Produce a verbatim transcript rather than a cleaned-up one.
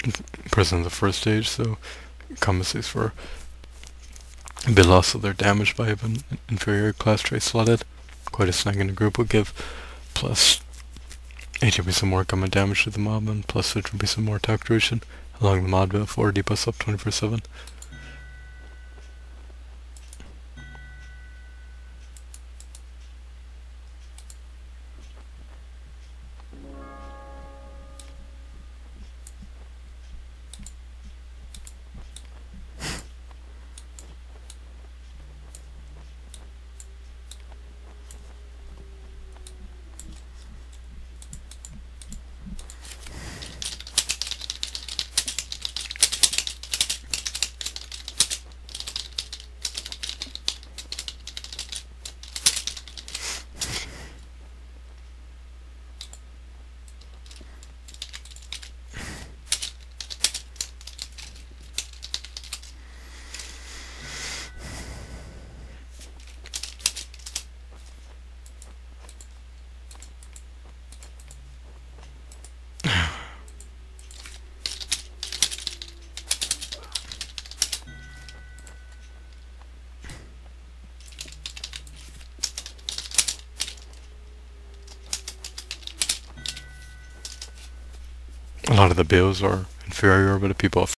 present in the first stage, so compensates for a bit loss of their damage by having inferior class trait slotted. Quite a snag in the group would give plus eighteen percent more common damage to the mob and plus fifteen percent more attack duration, allowing the mob to have four debuffs up twenty-four seven. A lot of the bills are inferior, but the people